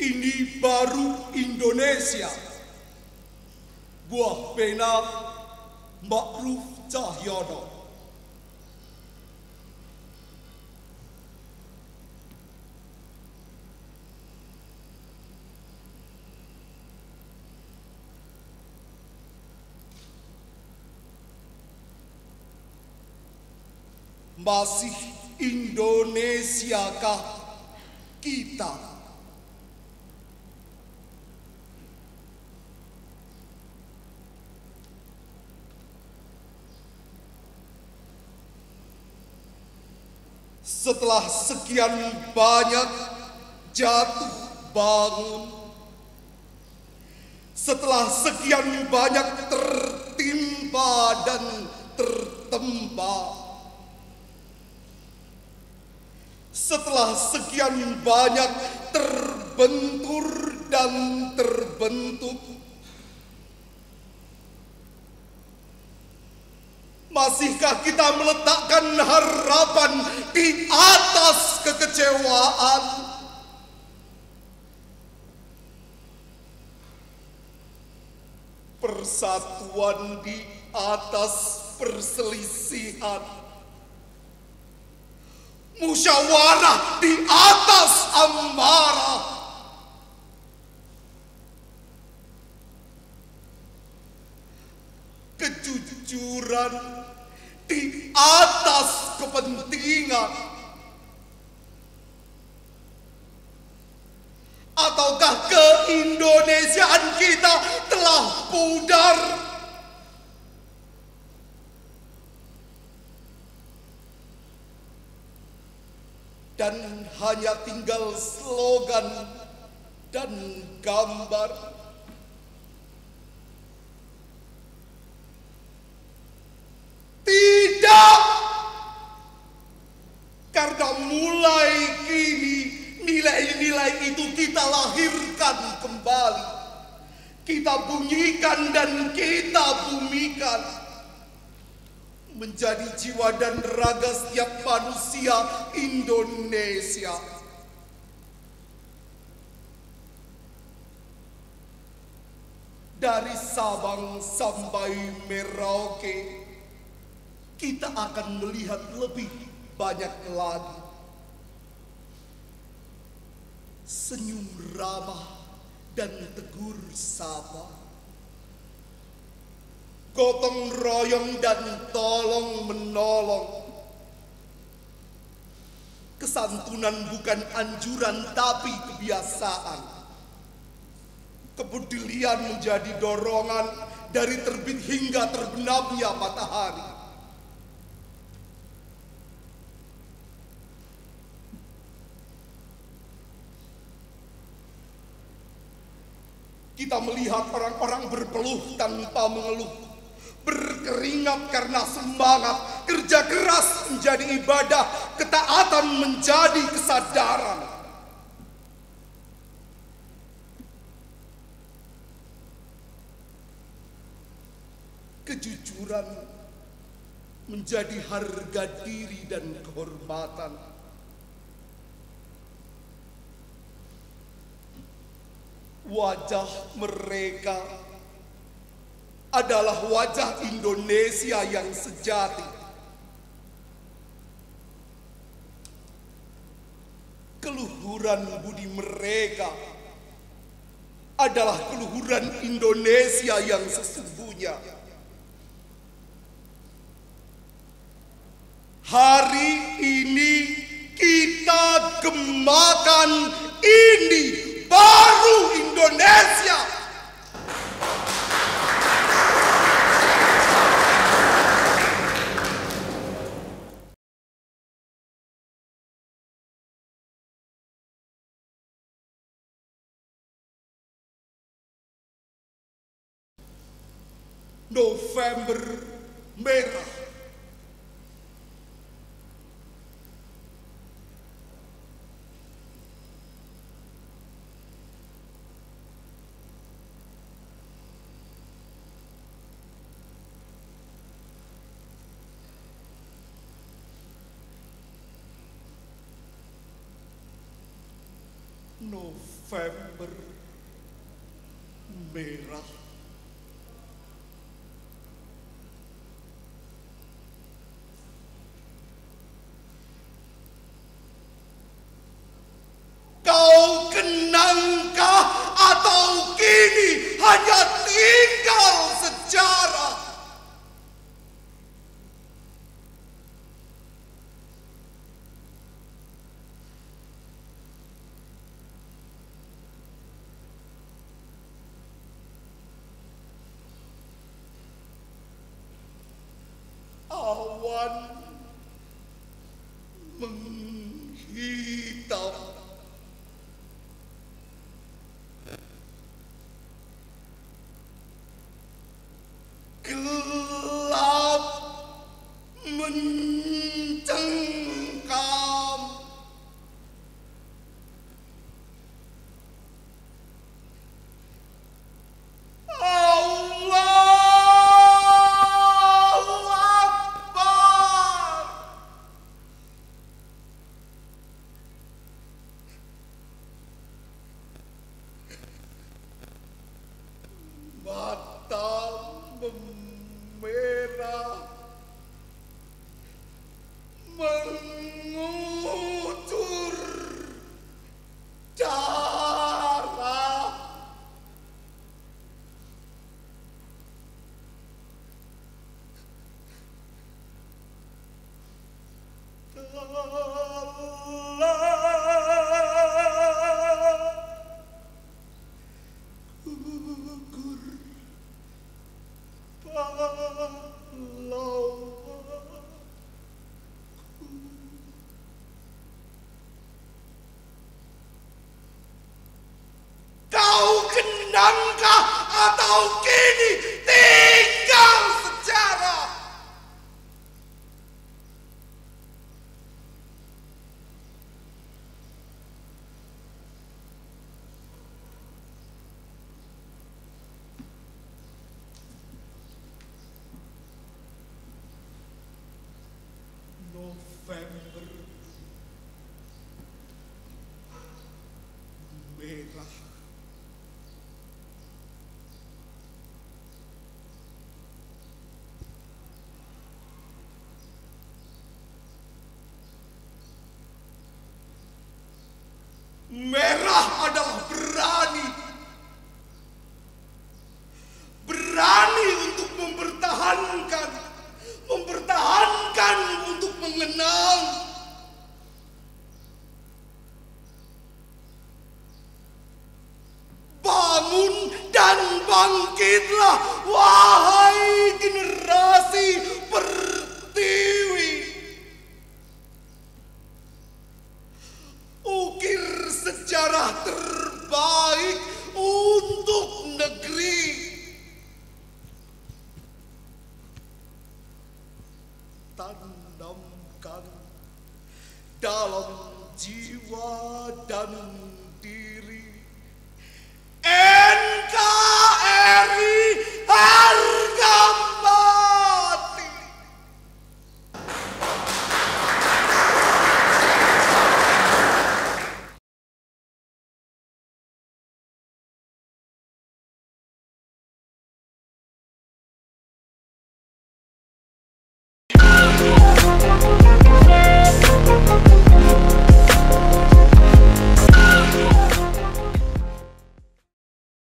Ini baru Indonesia. Buah pena Ma'ruf Cahyono. Masih Indonesiakah kita? Setelah sekian banyak jatuh bangun, setelah sekian banyak tertimpa dan tertempa, setelah sekian banyak terbentur dan terbentuk, masihkah kita meletakkan harapan di atas kekecewaan? Persatuan di atas perselisihan, musyawarah di atas amarah, kejujuran di atas kepentingan, ataukah keindonesiaan kita telah pudar? Dan hanya tinggal slogan dan gambar. Tidak! Karena mulai kini nilai-nilai itu kita lahirkan kembali. Kita bunyikan dan kita bumikan. Menjadi jiwa dan raga setiap manusia Indonesia. Dari Sabang sampai Merauke, kita akan melihat lebih banyak lagi senyum ramah dan tegur sapa, gotong royong dan tolong menolong, kesantunan bukan anjuran tapi kebiasaan, kepedulian menjadi dorongan dari terbit hingga terbenamnya matahari. Kita melihat orang-orang berpeluh tanpa mengeluh, berkeringat karena semangat, kerja keras menjadi ibadah, ketaatan menjadi kesadaran. Kejujuran menjadi harga diri dan kehormatan. Wajah mereka adalah wajah Indonesia yang sejati. Keluhuran budi mereka adalah keluhuran Indonesia yang sesungguhnya. Hari ini kita gemakan ini baru Indonesia. November merah. November merah. Kau kenangkah atau kini hanya tinggal sejarah? Awan menghitam, gelap mencengkam, Allahu Akbar. Mata memerah mengucur darah. Gugur pahlawan. Kau kenangkah atau kini tinggal sejarah? November merah. Merah adalah berani. Berani untuk mempertahankan untuk mengenang. Bangun dan bangkitlah, wahai generasi Pertiwi. Ukir sejarah terbaik untuk negeri. Tanamkan dalam jiwa dan diri